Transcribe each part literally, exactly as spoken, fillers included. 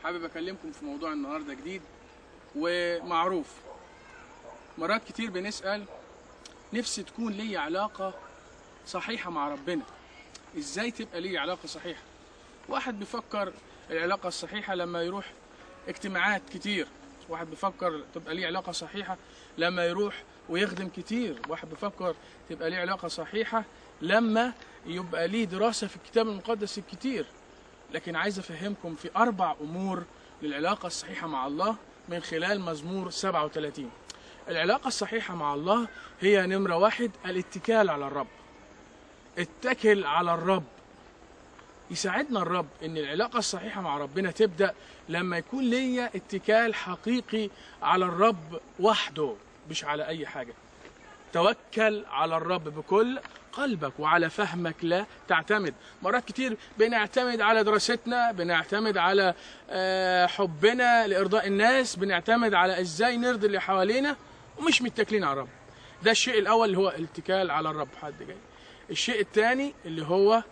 حابب اكلمكم في موضوع النهارده جديد ومعروف. مرات كتير بنسأل نفسي تكون لي علاقة صحيحة مع ربنا. ازاي تبقى لي علاقة صحيحة؟ واحد بيفكر العلاقة الصحيحة لما يروح اجتماعات كتير، واحد بيفكر تبقى لي علاقة صحيحة لما يروح ويخدم كتير، واحد بيفكر تبقى لي علاقة صحيحة لما يبقى ليه دراسة في الكتاب المقدس الكتير. لكن عايز افهمكم في اربع امور للعلاقة الصحيحة مع الله من خلال مزمور سبعة وثلاثين. العلاقة الصحيحة مع الله هي نمرة واحد الاتكال على الرب. اتكل على الرب. يساعدنا الرب ان العلاقة الصحيحة مع ربنا تبدأ لما يكون ليا اتكال حقيقي على الرب وحده، مش على اي حاجة. توكل على الرب بكل قلبك وعلى فهمك لا تعتمد. مرات كتير بنعتمد على دراستنا، بنعتمد على حبنا لإرضاء الناس، بنعتمد على ازاي نرضي اللي حوالينا ومش متكلين على الرب. ده الشيء الأول اللي هو الاتكال على الرب. حد جاي. الشيء الثاني اللي هو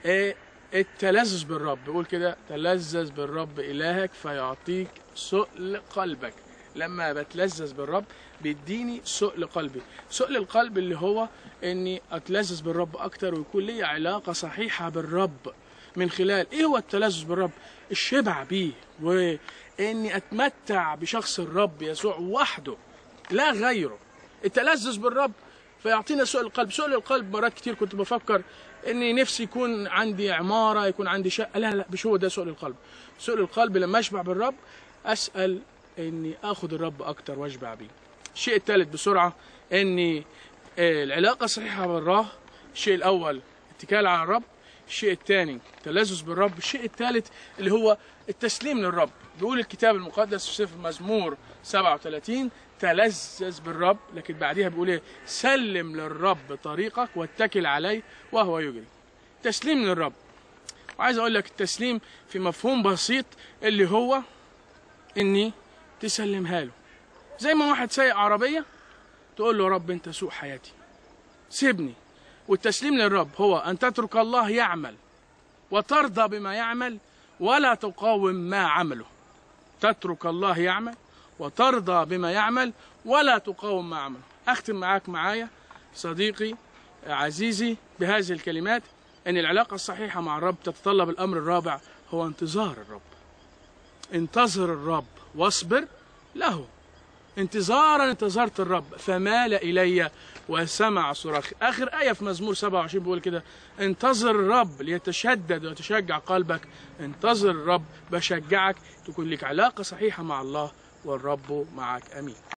التلذذ بالرب. بيقول كده: تلذذ بالرب إلهك فيعطيك سؤل قلبك. لما بتلذذ بالرب بيديني سؤل قلبي. سؤل القلب اللي هو اني اتلذذ بالرب اكتر ويكون لي علاقة صحيحة بالرب. من خلال ايه هو التلذذ بالرب؟ الشبع بيه، واني اتمتع بشخص الرب يسوع وحده لا غيره. التلذذ بالرب فيعطينا سؤل القلب. سؤل القلب مرات كتير كنت بفكر اني نفسي يكون عندي عمارة، يكون عندي شقة. لا لا مش هو ده سؤل القلب. سؤل القلب لما اشبع بالرب اسأل اني اخذ الرب اكتر واشبع بيه. الشيء الثالث بسرعة اني العلاقة الصحيحة بالله. الشيء الاول اتكال على الرب، الشيء الثاني تلذذ بالرب، الشيء الثالث اللي هو التسليم للرب. بيقول الكتاب المقدس في سفر مزمور سبعة وثلاثين: تلذذ بالرب، لكن بعديها بيقول ايه؟ سلم للرب طريقك واتكل عليه وهو يجري. تسليم للرب. وعايز اقول لك التسليم في مفهوم بسيط اللي هو اني تسلمها له. زي ما واحد سايق عربية تقول له: رب انت سوق حياتي، سيبني. والتسليم للرب هو ان تترك الله يعمل وترضى بما يعمل ولا تقاوم ما عمله. تترك الله يعمل وترضى بما يعمل ولا تقاوم ما عمله. اختم معاك معايا صديقي عزيزي بهذه الكلمات: ان العلاقة الصحيحة مع الرب تتطلب الامر الرابع هو انتظار الرب. انتظر الرب واصبر له. انتظارا انتظرت الرب فمال إلي وسمع صراخي. آخر آية في مزمور سبعة وعشرين بيقول كده: انتظر الرب ليتشدد ويتشجع قلبك. انتظر الرب، بشجعك تكون لك علاقة صحيحة مع الله والرب معك. أمين.